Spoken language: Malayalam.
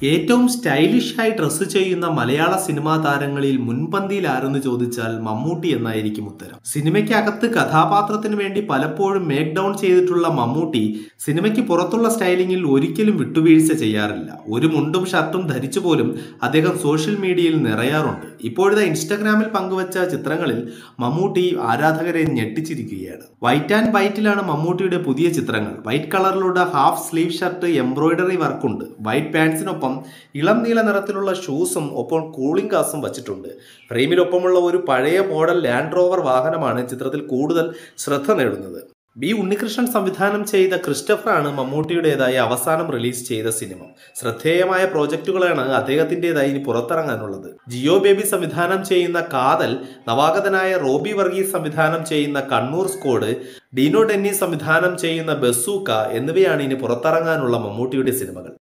ഏറ്റവും സ്റ്റൈലിഷായി ഡ്രസ്സ് ചെയ്യുന്ന മലയാള സിനിമാ താരങ്ങളിൽ മുൻപന്തിയിൽ ആരെന്ന് ചോദിച്ചാൽ മമ്മൂട്ടി എന്നായിരിക്കും ഉത്തരം. സിനിമയ്ക്കകത്ത് കഥാപാത്രത്തിന് വേണ്ടി പലപ്പോഴും മേക്ക് ഡൗൺ ചെയ്തിട്ടുള്ള മമ്മൂട്ടി സിനിമയ്ക്ക് പുറത്തുള്ള സ്റ്റൈലിങ്ങിൽ ഒരിക്കലും വിട്ടുവീഴ്ച ചെയ്യാറില്ല. ഒരു മുണ്ടും ഷർട്ടും ധരിച്ചു പോലും അദ്ദേഹം സോഷ്യൽ മീഡിയയിൽ നിറയാറുണ്ട്. ഇപ്പോഴത്തെ ഇൻസ്റ്റഗ്രാമിൽ പങ്കുവച്ച ചിത്രങ്ങളിൽ മമ്മൂട്ടി ആരാധകരെ ഞെട്ടിച്ചിരിക്കുകയാണ്. വൈറ്റ് ആൻഡ് വൈറ്റിലാണ് മമ്മൂട്ടിയുടെ പുതിയ ചിത്രങ്ങൾ. വൈറ്റ് കളറിലുള്ള ഹാഫ് സ്ലീവ് ഷർട്ട് എംബ്രോയിഡറി വർക്കുണ്ട്. വൈറ്റ് പാൻസിനൊപ്പം ഇളം നീല നിറത്തിലുള്ള ഷൂസും ഒപ്പം കൂളിംഗ് ഗ്ലാസും വച്ചിട്ടുണ്ട്. ഫ്രെയിമിലൊപ്പമുള്ള ഒരു പഴയ മോഡൽ ലാൻഡ് റോവർ വാഹനമാണ് ചിത്രത്തിൽ കൂടുതൽ ശ്രദ്ധ നേടുന്നത്. ബി ഉണ്ണികൃഷ്ണൻ സംവിധാനം ചെയ്ത ക്രിസ്റ്റഫറാണ് മമ്മൂട്ടിയുടേതായി അവസാനം റിലീസ് ചെയ്ത സിനിമ. ശ്രദ്ധേയമായ പ്രോജക്റ്റുകളാണ് അദ്ദേഹത്തിൻ്റെതായി ഇനി പുറത്തിറങ്ങാനുള്ളത്. ജിയോ ബേബി സംവിധാനം ചെയ്യുന്ന കാതൽ, നവാഗതനായ റോബി വർഗീസ് സംവിധാനം ചെയ്യുന്ന കണ്ണൂർ സ്ക്വാഡ്, ഡീനോ ഡെന്നി സംവിധാനം ചെയ്യുന്ന ബസൂക്ക എന്നിവയാണ് ഇനി പുറത്തിറങ്ങാനുള്ള മമ്മൂട്ടിയുടെ സിനിമകൾ.